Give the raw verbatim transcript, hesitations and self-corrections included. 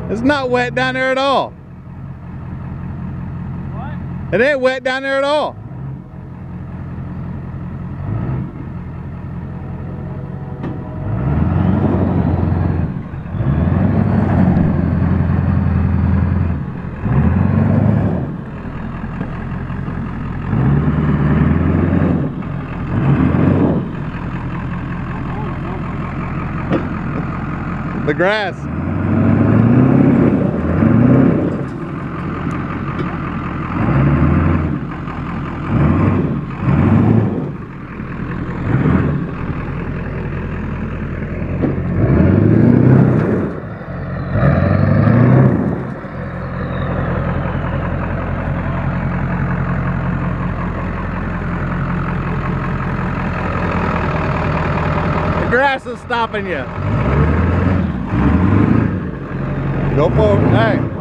It's not wet down there at all. What? It ain't wet down there at all. The grass. The grass is stopping you. Go for it. Hey.